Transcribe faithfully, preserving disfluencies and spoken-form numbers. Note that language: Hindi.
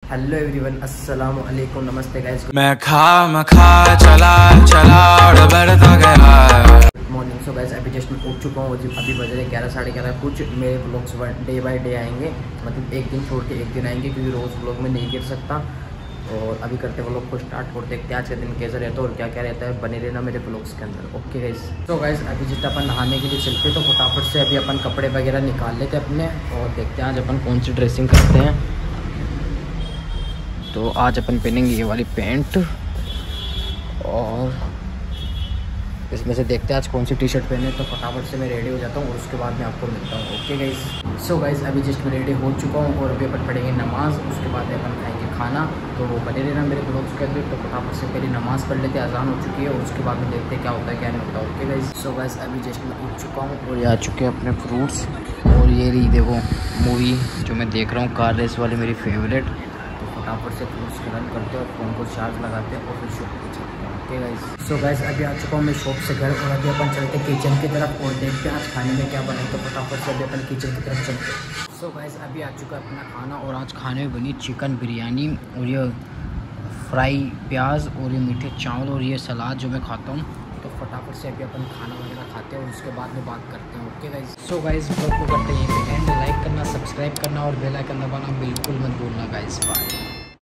हेलो एवरीवन, अस्सलाम वालेकुम, नमस्ते गाइस। मैं खा मैं खा चला चला और बढ़ता गया। Good morning. सो गाइस अभी जस्ट मैं उठ चुका हूँ। अभी बज रहे ग्यारह साढ़े ग्यारह। कुछ मेरे ब्लॉग्स डे बाय डे आएंगे, मतलब एक दिन छोड़ के एक दिन आएंगे, क्योंकि रोज़ ब्लॉग में नहीं गिर सकता। और अभी करते हैं व्लॉग को स्टार्ट और देखते हैं आज का दिन कैसा रहता है और क्या क्या रहता है। बने रहना मेरे ब्लॉग्स के अंदर। Okay guys. तो गाइस अभी जितना अपन नहाने के लिए चलते तो फटाफट से अभी अपन कपड़े वगैरह निकाल लेते अपने और देखते हैं आज अपन कौन सी ड्रेसिंग करते हैं। तो आज अपन पहनेंगे ये वाली पैंट और इसमें से देखते हैं आज कौन सी टी शर्ट पहने। तो फटाफट से मैं रेडी हो जाता हूँ और उसके बाद मैं आपको मिलता हूँ। Okay guys. सो गाइस अभी जस्ट मैं रेडी हो चुका हूँ और अभी अपन पढ़ेंगे नमाज़, उसके बाद अपन खाएंगे खाना। तो वो बने रहना मेरे ब्लॉग्स के अंदर। तो फटाफट से पहले नमाज़ पढ़ लेते, अजान हो चुकी है और उसके बाद में देखते हैं क्या होता है क्या नहीं होता। Okay guys. सो गाइस अभी जस्ट मैं उठ चुका हूँ और ये आ चुके हैं अपने फ्रूट्स। और ये रही देखो मूवी जो मैं देख रहा हूँ, कार रेस वाली, मेरी फेवरेट। तो फटाफट से फ्रूट्स को रन करते हैं और फ़ोन को चार्ज लगाते हैं और फिर शॉप पर चलते हैं। Okay guys. सो गाइस अभी आ चुका हूँ मैं शॉप से घर और अभी अपन चलते हैं किचन की तरफ और देखते हैं आज खाने में क्या बने। तो फटाफट से अभी अपन किचन की तरफ चलते हैं। सो गाइस अभी आ चुका है अपना खाना और आज खाने में बनी चिकन बिरयानी और ये फ्राई प्याज और ये मीठे चावल और ये सलाद जो मैं खाता हूँ। तो फटाफट से अभी अपन खाना वगैरह खाते हैं और उसके बाद में बात करते हैं। Okay guys. So guys blog को करते हैं यहीं पे एंड। लाइक करना, सब्सक्राइब करना और बेल आइकन दबाना बिल्कुल मत भूलना गाइस। बाय।